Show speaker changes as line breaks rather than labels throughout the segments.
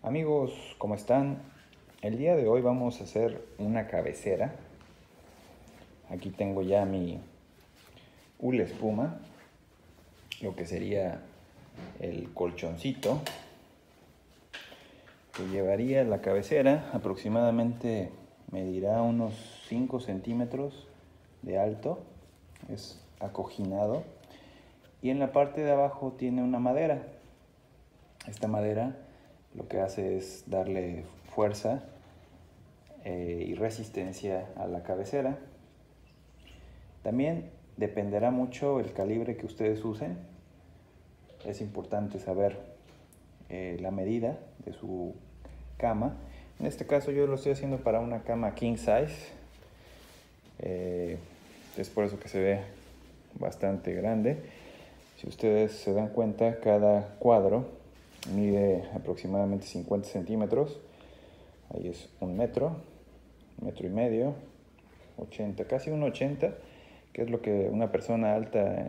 Amigos, ¿cómo están? El día de hoy vamos a hacer una cabecera. Aquí tengo ya mi hule espuma, lo que sería el colchoncito que llevaría la cabecera. Aproximadamente medirá unos 5 centímetros de alto, es acoginado, y en la parte de abajo tiene una madera. Esta madera lo que hace es darle fuerza y resistencia a la cabecera. También dependerá mucho el calibre que ustedes usen. Es importante saber la medida de su cama. En este caso yo lo estoy haciendo para una cama king size. Es por eso que se ve bastante grande. Si ustedes se dan cuenta, cada cuadro mide aproximadamente 50 centímetros. Ahí es un metro y medio, 80, casi un 80, que es lo que una persona alta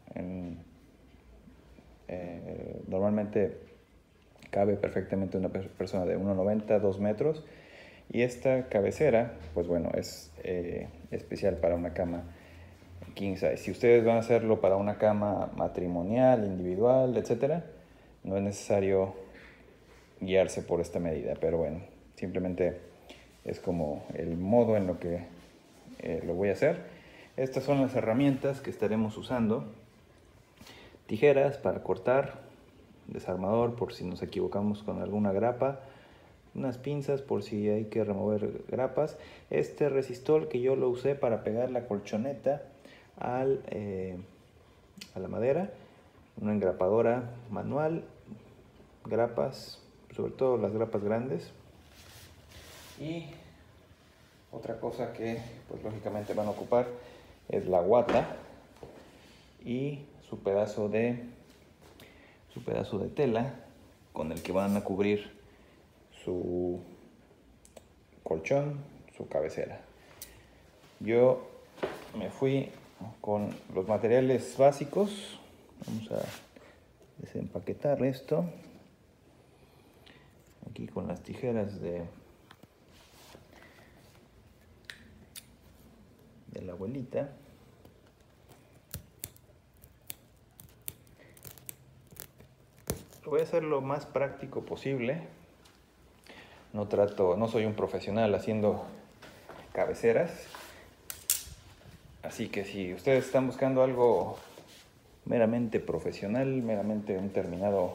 normalmente cabe perfectamente una persona de 1,90, 2 metros. Y esta cabecera, pues bueno, es especial para una cama king size. Si ustedes van a hacerlo para una cama matrimonial, individual, etcétera, no es necesario guiarse por esta medida, pero bueno, simplemente es como el modo en lo que lo voy a hacer. Estas son las herramientas que estaremos usando: tijeras para cortar, desarmador por si nos equivocamos con alguna grapa, unas pinzas por si hay que remover grapas, este resistol que yo lo usé para pegar la colchoneta a la madera, una engrapadora manual, grapas, sobre todo las grapas grandes, y otra cosa que pues lógicamente van a ocupar es la guata y su pedazo de tela con el que van a cubrir su colchón, su cabecera. Yo me fui con los materiales básicos. Vamos a desempaquetar esto aquí con las tijeras de la abuelita. Lo voy a hacer lo más práctico posible. No soy un profesional haciendo cabeceras, así que si ustedes están buscando algo meramente profesional, meramente un terminado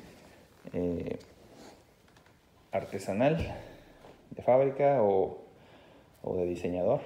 artesanal, de fábrica o de diseñador,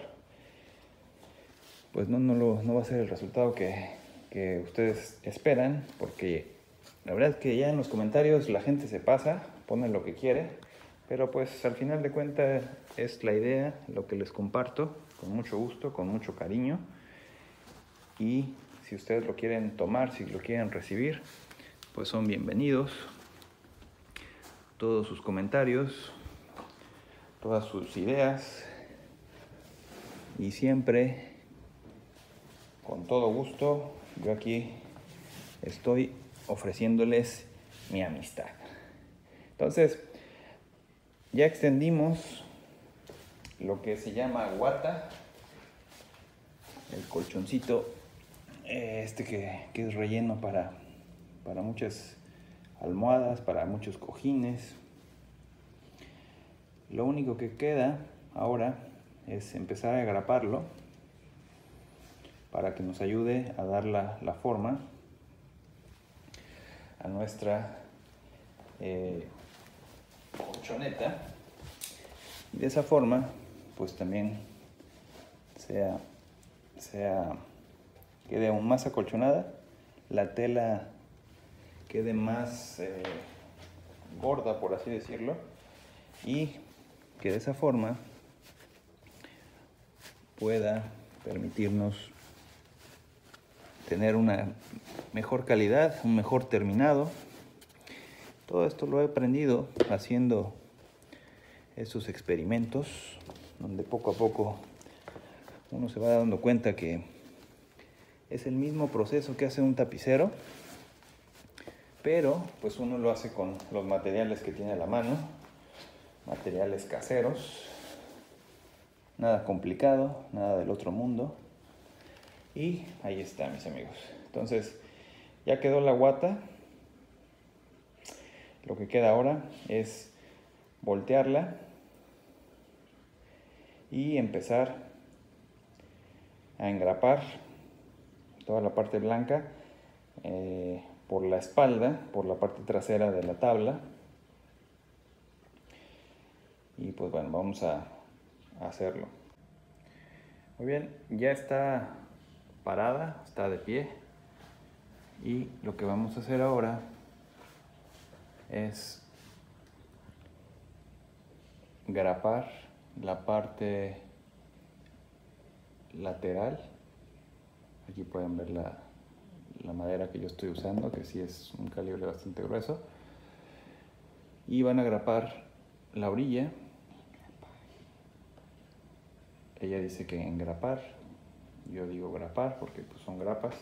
pues no va a ser el resultado que ustedes esperan, porque la verdad es que ya en los comentarios la gente se pasa, pone lo que quiere, pero pues al final de cuentas es la idea, lo que les comparto con mucho gusto, con mucho cariño. Y si ustedes lo quieren tomar, si lo quieren recibir, pues son bienvenidos. Todos sus comentarios, todas sus ideas, y siempre con todo gusto yo aquí estoy ofreciéndoles mi amistad. Entonces, ya extendimos lo que se llama guata, el colchoncito que es relleno para muchas almohadas, para muchos cojines. Lo único que queda ahora es empezar a agraparlo para que nos ayude a dar la forma a nuestra colchoneta. Y de esa forma pues también quede aún más acolchonada, la tela quede más gorda, por así decirlo, y que de esa forma pueda permitirnos tener una mejor calidad, un mejor terminado. Todo esto lo he aprendido haciendo esos experimentos, donde poco a poco uno se va dando cuenta que es el mismo proceso que hace un tapicero, pero pues uno lo hace con los materiales que tiene a la mano, materiales caseros, nada complicado, nada del otro mundo. Y ahí está, mis amigos. Entonces ya quedó la guata. Lo que queda ahora es voltearla y empezar a engrapar toda la parte blanca por la espalda, por la parte trasera de la tabla. Y pues bueno, vamos a hacerlo. Muy bien, ya está parada, está de pie. Y lo que vamos a hacer ahora es grapar la parte lateral. Aquí pueden ver la madera que yo estoy usando, que sí es un calibre bastante grueso. Y van a grapar la orilla. Ella dice que engrapar, yo digo grapar porque pues son grapas.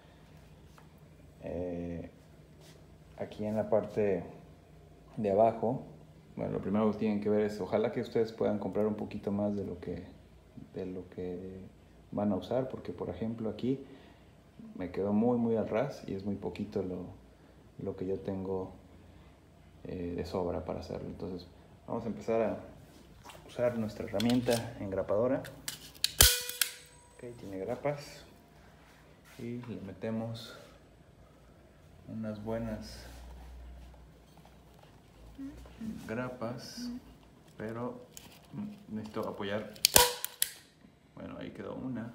Aquí en la parte de abajo, bueno, lo primero que tienen que ver es, ojalá que ustedes puedan comprar un poquito más de lo que van a usar, porque por ejemplo aquí me quedó muy al ras y es muy poquito lo que yo tengo de sobra para hacerlo. Entonces vamos a empezar a usar nuestra herramienta engrapadora. Ok, tiene grapas y le metemos unas buenas grapas, pero necesito apoyar. Bueno, ahí quedó una.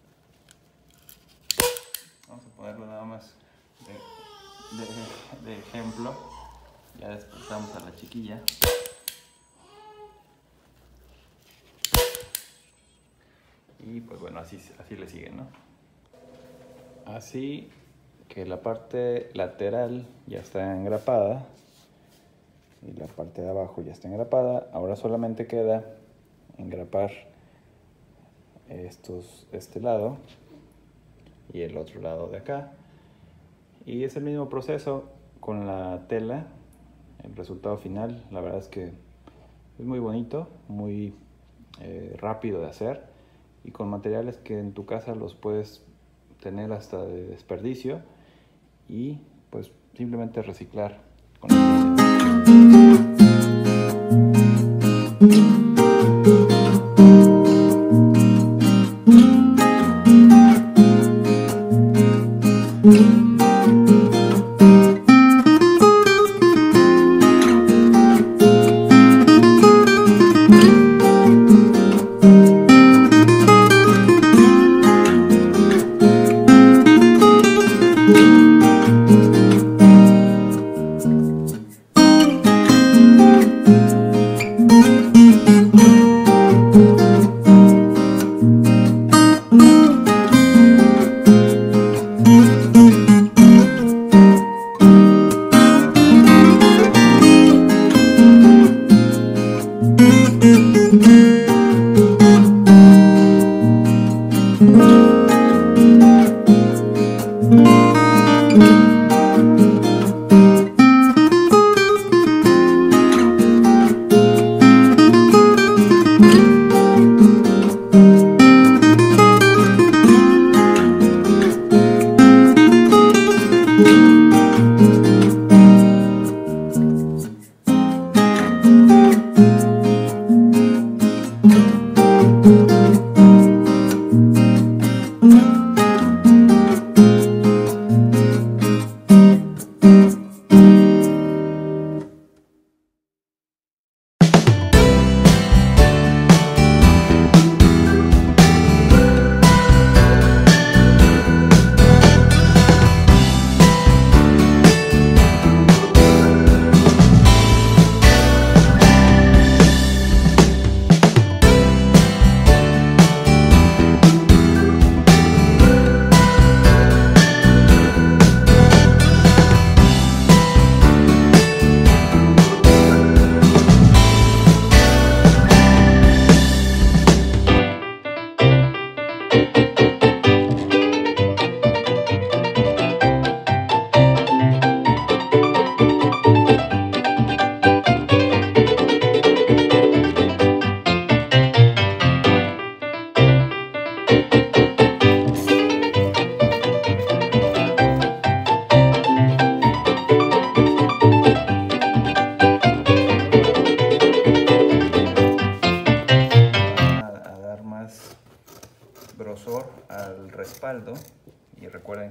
Vamos a ponerlo nada más de ejemplo. Ya despertamos a la chiquilla. Y pues bueno, así le siguen, ¿no? Así que la parte lateral ya está engrapada y la parte de abajo ya está engrapada. Ahora solamente queda engrapar este lado y el otro lado de acá. Y es el mismo proceso con la tela. El resultado final, la verdad es que es muy bonito, muy rápido de hacer y con materiales que en tu casa los puedes tener hasta de desperdicio y pues simplemente reciclar con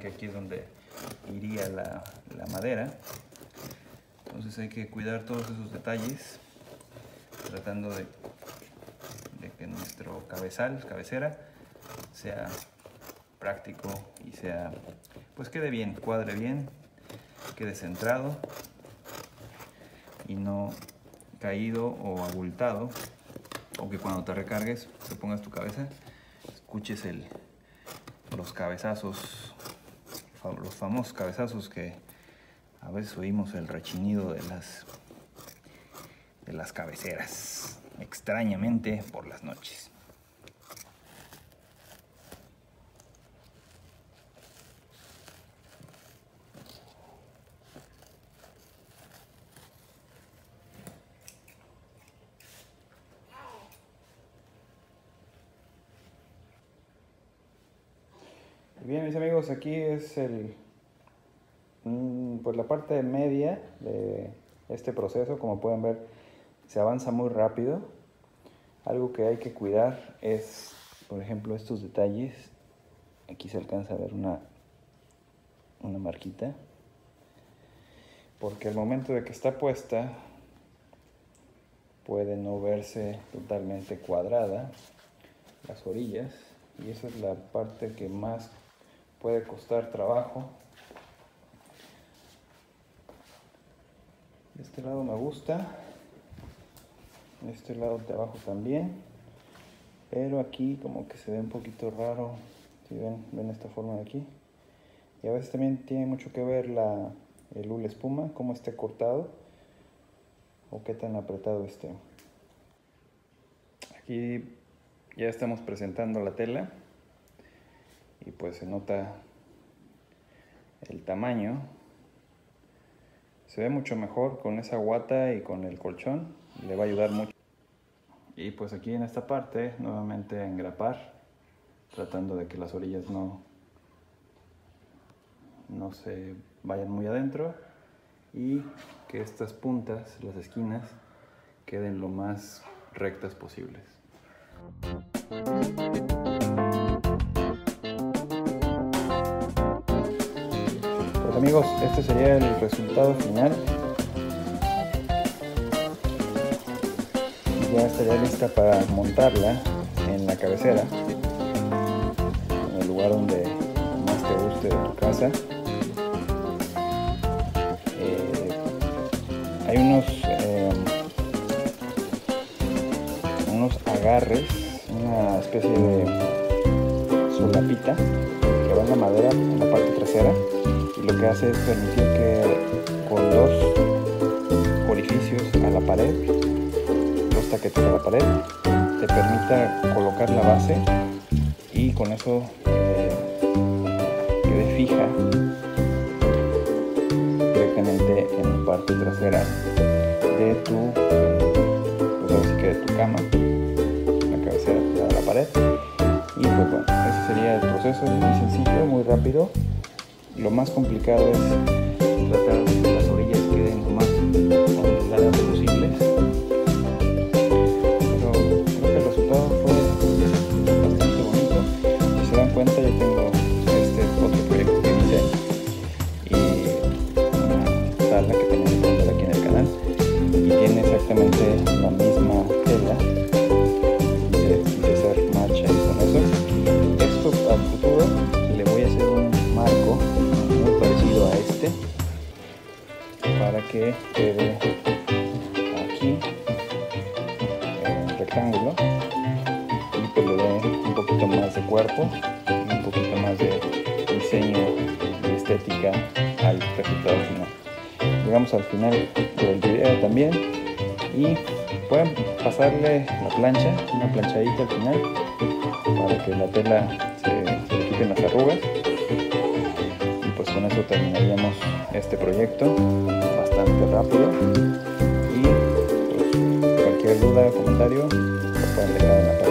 que aquí es donde iría la madera. Entonces hay que cuidar todos esos detalles, tratando de que nuestro cabecera sea práctico y sea, pues quede bien, cuadre bien, quede centrado y no caído o abultado, o que cuando te recargues, te pongas tu cabeza, escuches los cabezazos, los famosos cabezazos que a veces oímos el rechinido de las cabeceras, extrañamente por las noches. Bien, mis amigos, aquí es pues la parte media de este proceso. Como pueden ver, se avanza muy rápido. Algo que hay que cuidar es, por ejemplo, estos detalles. Aquí se alcanza a ver una marquita, porque al momento de que está puesta puede no verse totalmente cuadrada las orillas, y esa es la parte que más puede costar trabajo. De este lado me gusta, de este lado de abajo también, pero aquí como que se ve un poquito raro. Si ven esta forma de aquí, y a veces también tiene mucho que ver el hule espuma, cómo esté cortado o qué tan apretado esté. Aquí ya estamos presentando la tela y pues se nota el tamaño. Se ve mucho mejor con esa guata y con el colchón, le va a ayudar mucho. Y pues aquí en esta parte nuevamente engrapar, tratando de que las orillas no se vayan muy adentro y que estas puntas, las esquinas, queden lo más rectas posibles. Pues amigos, este sería el resultado final. Ya estaría lista para montarla en la cabecera, en el lugar donde más te guste de tu casa. Hay unos agarres, una especie de solapita que va en la madera, en la parte trasera, y lo que hace es permitir que con dos orificios a la pared, dos taquetes a la pared, te permita colocar la base y con eso quede fija directamente en la parte trasera de tu, pues ahora sí que de tu cama, la cabecera pegada a la pared. Y pues bueno, ese sería el proceso. Es muy sencillo, muy rápido. Lo más complicado es tratar de que las orillas queden lo más onduladas posibles, pero creo que el resultado fue bastante bonito. Si se dan cuenta, yo tengo otro proyecto que hice y una sala que tenemos que poner aquí en el canal, y tiene exactamente la misma tela. De hacer marcha con eso. Esto al futuro le voy a hacer un marco muy parecido a este para que quede aquí en rectángulo y pues le dé un poquito más de cuerpo y un poquito más de diseño y estética al resultado final. Llegamos al final del video también, y pueden pasarle la plancha, una planchadita al final, para que la tela se le quiten las arrugas, y pues con eso terminaríamos este proyecto bastante rápido. Y pues cualquier duda o comentario lo pueden dejar en la